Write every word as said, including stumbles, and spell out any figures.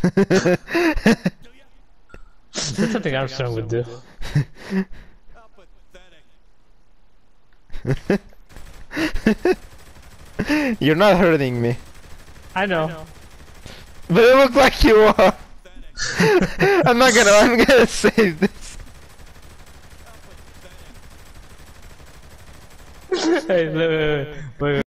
That's something Armstrong would do. You're not hurting me. I know. But it looks like you are. I'm not gonna, I'm gonna save this. Hey, wait, wait, wait, wait.